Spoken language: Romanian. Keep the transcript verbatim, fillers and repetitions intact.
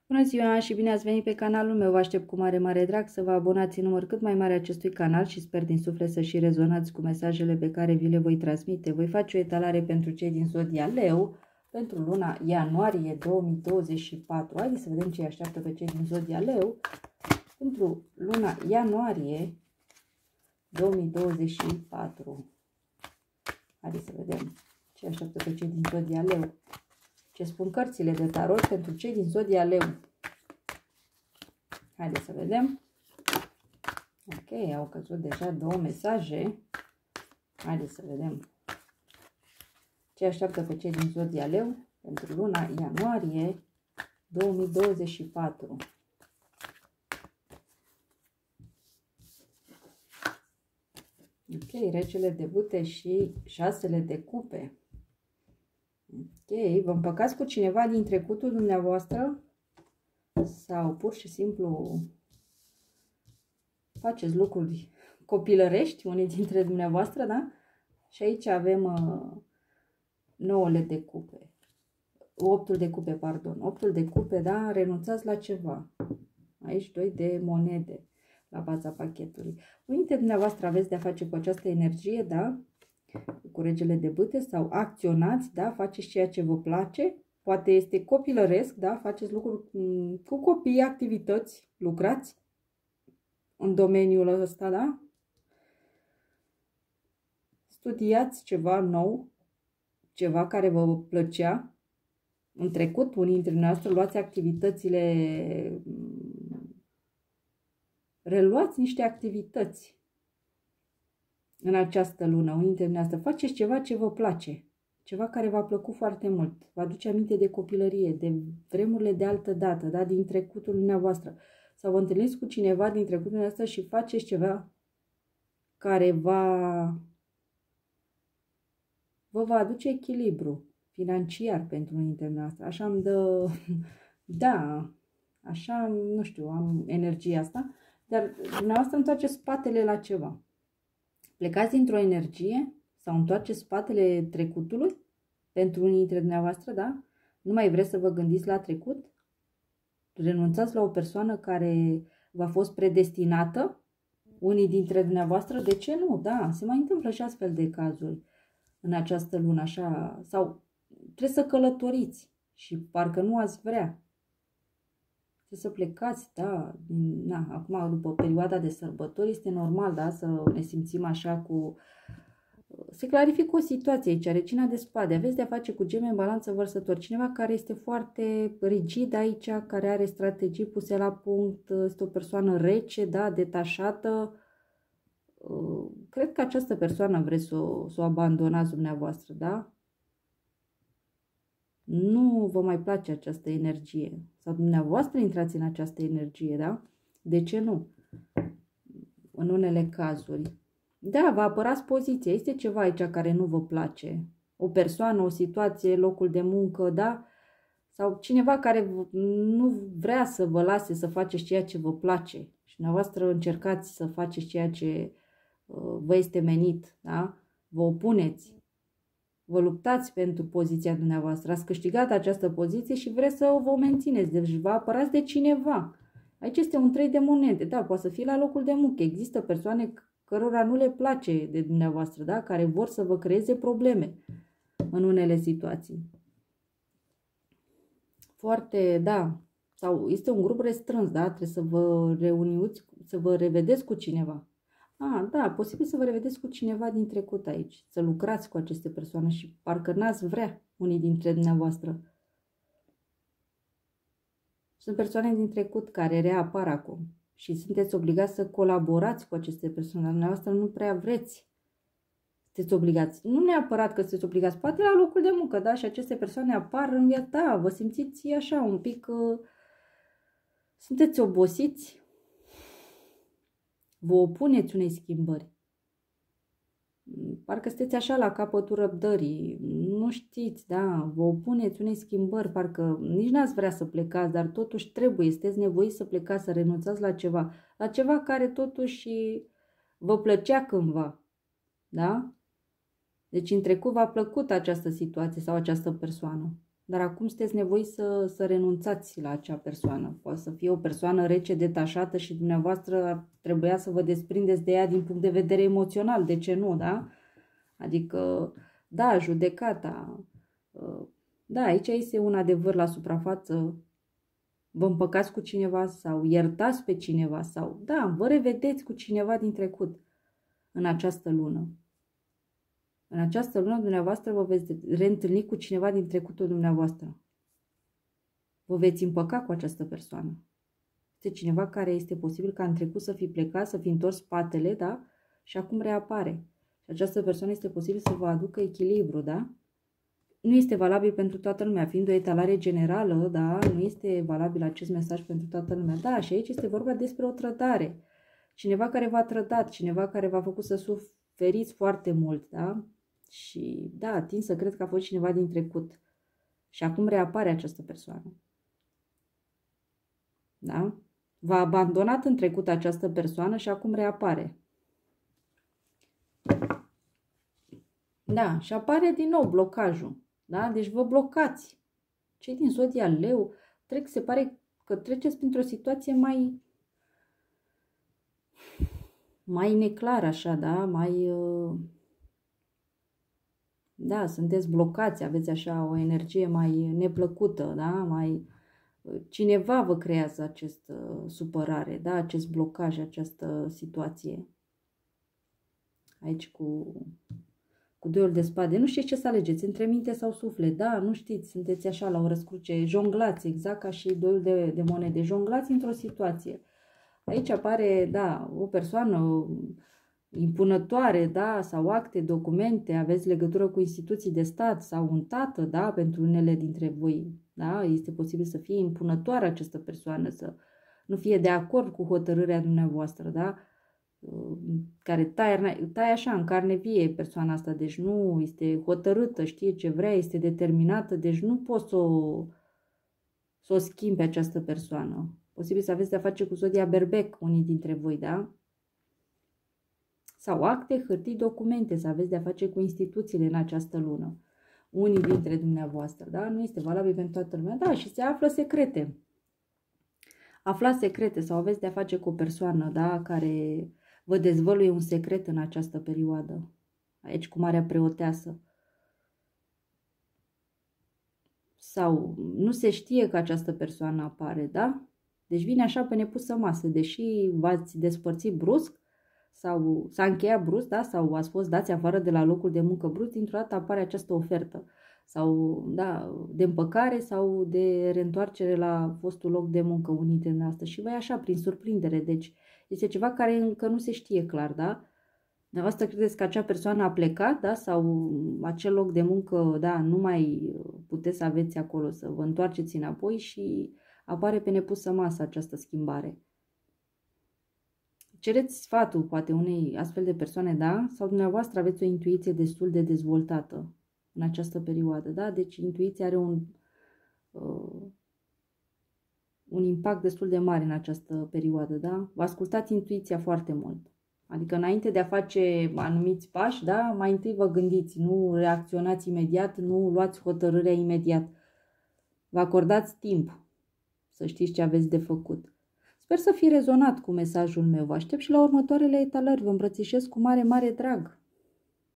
Bună ziua și bine ați venit pe canalul meu. Vă aștept cu mare, mare drag să vă abonați în număr cât mai mare acestui canal și sper din suflet să și rezonați cu mesajele pe care vi le voi transmite. Voi face o etalare pentru cei din zodia Leu pentru luna ianuarie două mii douăzeci și patru. Haideți să vedem ce îi așteaptă pe cei din zodia Leu pentru luna ianuarie două mii douăzeci și patru. Haideți să vedem ce așteaptă pe cei din zodia Leu. Ce spun cărțile de tarot pentru cei din zodia Leu. Haideți să vedem. Ok, au căzut deja două mesaje. Haideți să vedem ce așteaptă pe cei din zodia Leu pentru luna ianuarie două mii douăzeci și patru. Ok, regele de bute și șasele de cupe. Ok, vă împăcați cu cineva din trecutul dumneavoastră sau pur și simplu faceți lucruri copilărești, unii dintre dumneavoastră, da? Și aici avem uh, nouăle de cupe. Optul de cupe, pardon. Optul de cupe, da? Renunțați la ceva. Aici doi de monede la baza pachetului. Unii dintre dumneavoastră aveți de-a face cu această energie, da? Cu regele de bâte sau acționați, da? Faceți ceea ce vă place. Poate este copilăresc, da? Faceți lucruri cu copii, activități, lucrați în domeniul ăsta, da? Studiați ceva nou, ceva care vă plăcea în trecut. Unii dintre noastre luați activitățile, reluați niște activități în această lună. Unii dintre noastre faceți ceva ce vă place, ceva care v-a plăcut foarte mult, vă aduce aminte de copilărie, de vremurile de altă dată, da? Din trecutul dumneavoastră. Sau vă întâlniți cu cineva din trecutul dumneavoastră și faceți ceva care va, vă va aduce echilibru financiar pentru unii dintre noastre. Așa îmi dă, da, așa, nu știu, am energia asta, dar dumneavoastră întoarceți spatele la ceva. Plecați dintr-o energie sau întoarceți spatele trecutului pentru unii dintre dumneavoastră, da? Nu mai vreți să vă gândiți la trecut? Renunțați la o persoană care v-a fost predestinată, unii dintre dumneavoastră, de ce nu? Da, se mai întâmplă și astfel de cazuri în această lună, așa, sau trebuie să călătoriți și parcă nu ați vrea. Trebuie să plecați, da, na, acum după perioada de sărbători este normal, da, să ne simțim așa cu... Se clarifică o situație aici, regina de spade. Aveți de-a face cu geme în balanță vărsător. Cineva care este foarte rigid aici, care are strategii puse la punct, este o persoană rece, da, detașată. Cred că această persoană vreți să o, să o abandonați dumneavoastră, da? Nu vă mai place această energie. Sau dumneavoastră intrați în această energie, da? De ce nu? În unele cazuri. Da, vă apărați poziția. Este ceva aici care nu vă place. O persoană, o situație, locul de muncă, da? Sau cineva care nu vrea să vă lase să faceți ceea ce vă place. Și dumneavoastră încercați să faceți ceea ce uh, vă este menit, da? Vă opuneți. Vă luptați pentru poziția dumneavoastră. Ați câștigat această poziție și vreți să o vă mențineți. Deci vă apărați de cineva. Aici este un trei de monede. Da, poate să fie la locul de muncă. Există persoane cărora nu le place de dumneavoastră, da? Care vor să vă creeze probleme în unele situații. Foarte, da. Sau este un grup restrâns, da? Trebuie să vă reuniți, să vă revedeți cu cineva. Ah, da, posibil să vă revedeți cu cineva din trecut aici. Să lucrați cu aceste persoane și parcă n-ați vrea unii dintre dumneavoastră. Sunt persoane din trecut care reapar acum. Și sunteți obligați să colaborați cu aceste persoane. Dumneavoastră nu prea vreți. Sunteți obligați. Nu neapărat că sunteți obligați. Poate la locul de muncă, da? Și aceste persoane apar în viața ta. Vă simțiți așa un pic... Uh, sunteți obosiți. Vă opuneți unei schimbări. Parcă sunteți așa la capătul răbdării. Nu știți, da? Vă opuneți unei schimbări. Parcă nici n-ați vrea să plecați, dar totuși trebuie. Sunteți nevoiți să plecați, să renunțați la ceva. La ceva care totuși vă plăcea cândva. Da? Deci în trecut v-a plăcut această situație sau această persoană. dar acum sunteți nevoiți să, să renunțați la acea persoană. Poate să fie o persoană rece, detașată și dumneavoastră trebuia să vă desprindeți de ea din punct de vedere emoțional. De ce nu, da? Adică, da, judecata. Da, aici este un adevăr la suprafață. Vă împăcați cu cineva sau iertați pe cineva sau, da, vă revedeți cu cineva din trecut în această lună. În această lună dumneavoastră vă veți reîntâlni cu cineva din trecutul dumneavoastră. Vă veți împăca cu această persoană. Este cineva care este posibil ca în trecut să fi plecat, să fi întors spatele, da? Și acum reapare. Și această persoană este posibil să vă aducă echilibru, da? Nu este valabil pentru toată lumea, fiind o etalare generală, da? Nu este valabil acest mesaj pentru toată lumea. Da, și aici este vorba despre o trădare. Cineva care v-a trădat, cineva care v-a făcut să suferiți foarte mult, da? Și da, tind să cred că a fost cineva din trecut. Și acum reapare această persoană. Da? V-a abandonat în trecut această persoană și acum reapare. Da, și apare din nou blocajul. Da? Deci vă blocați. Cei din Zodia Leu trec, se pare că treceți printr-o situație mai mai neclară așa, da? Mai da, sunteți blocați, aveți așa o energie mai neplăcută, da? Mai cineva vă creează această supărare, da? Acest blocaj, această situație. Aici cu cu doi de spade. Nu știți ce să alegeți, între minte sau suflet, da? Nu știți, sunteți așa la o răscruce, jonglați, exact ca și doi de, de monede, jonglați într-o situație. Aici apare, da, o persoană impunătoare, da, sau acte, documente, aveți legătură cu instituții de stat sau un tată, da, pentru unele dintre voi, da, este posibil să fie impunătoare această persoană, să nu fie de acord cu hotărârea dumneavoastră, da, care taie, taie așa în carne vie persoana asta, deci nu este hotărâtă, știe ce vrea, este determinată, deci nu poți să o, să o schimbi pe această persoană. Posibil să aveți de-a face cu Zodia Berbec, unii dintre voi, da? Sau acte, hârtii, documente, să aveți de-a face cu instituțiile în această lună. Unii dintre dumneavoastră, da? Nu este valabil pentru toată lumea. Da, și se află secrete. Aflați secrete sau aveți de-a face cu o persoană, da? Care vă dezvăluie un secret în această perioadă. Aici cu Marea Preoteasă. Sau nu se știe că această persoană apare, da? Deci vine așa pe nepusă masă, deși v-ați despărțit brusc sau s-a încheiat brusc, da? Sau ați fost dați afară de la locul de muncă brusc, dintr-o dată apare această ofertă. Sau, da, de împăcare sau de reîntoarcere la fostul loc de muncă, unii dintre asta. Și voi așa, prin surprindere. Deci este ceva care încă nu se știe clar, da? Dumneavoastră credeți că acea persoană a plecat, da? Sau acel loc de muncă, da, nu mai puteți să aveți acolo, să vă întoarceți înapoi și apare pe nepusă masă această schimbare. Cereți sfatul, poate, unei astfel de persoane, da? Sau dumneavoastră aveți o intuiție destul de dezvoltată în această perioadă, da? Deci intuiția are un, uh, un impact destul de mare în această perioadă, da? Vă ascultați intuiția foarte mult. Adică înainte de a face anumiți pași, da? Mai întâi vă gândiți, nu reacționați imediat, nu luați hotărârea imediat. Vă acordați timp să știți ce aveți de făcut. Sper să fi rezonat cu mesajul meu. Vă aștept și la următoarele etalări. Vă îmbrățișez cu mare, mare drag.